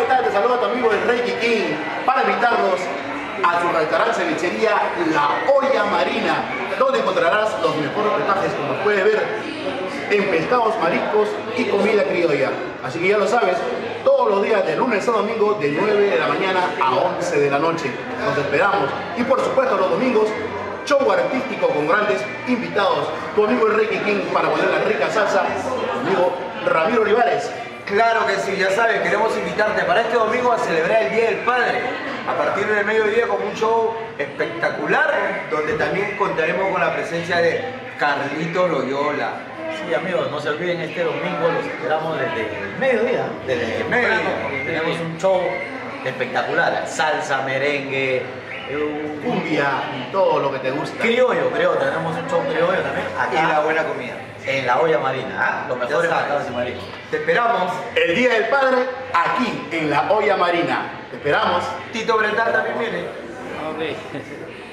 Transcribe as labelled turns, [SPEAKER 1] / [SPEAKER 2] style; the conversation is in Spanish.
[SPEAKER 1] tal? Te saluda tu amigo el Reiki King para invitarlos a su restaurante cevichería La Olla Marina, donde encontrarás los mejores preparajes, como puedes ver, en pescados, mariscos y comida criolla. Así que ya lo sabes, todos los días de lunes a domingo de 9 de la mañana a 11 de la noche. Nos esperamos. Y por supuesto los domingos, show artístico con grandes invitados. Tu amigo el Reiki King para poner la rica salsa, tu amigo Ramiro Olivares.
[SPEAKER 2] Claro que sí, ya sabes, queremos invitarte para este domingo a celebrar el Día del Padre. A partir del mediodía con un show espectacular, donde también contaremos con la presencia de Carlitos Loyola.
[SPEAKER 3] Sí, amigos, no se olviden, este domingo los esperamos desde el mediodía. Desde el mediodía. Tenemos un show espectacular, salsa, merengue,
[SPEAKER 1] Cumbia y todo lo que te gusta.
[SPEAKER 3] criollo, tenemos un show criollo también. Acá,
[SPEAKER 2] Y la buena comida.
[SPEAKER 3] en La Olla Marina, los mejores pescados y mariscos.
[SPEAKER 2] Te esperamos.
[SPEAKER 1] El Día del Padre aquí en La Olla Marina. Te esperamos.
[SPEAKER 2] Tito Bretal también viene.
[SPEAKER 4] Ok.